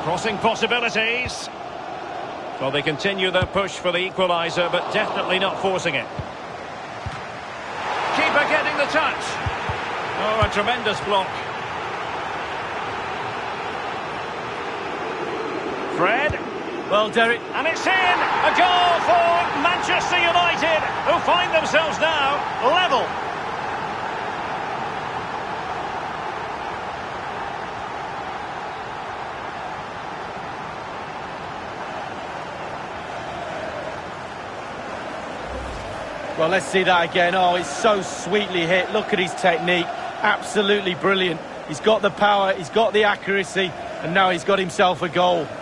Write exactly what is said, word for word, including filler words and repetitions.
Crossing possibilities. Well, they continue their push for the equaliser, but definitely not forcing it. Keeper getting the touch. Oh, a tremendous block. Fred. Well, Derek. And it's in! A goal for Manchester United, who find themselves now level. Well, let's see that again. Oh, it's so sweetly hit. Look at his technique. Absolutely brilliant. He's got the power, he's got the accuracy, and now he's got himself a goal.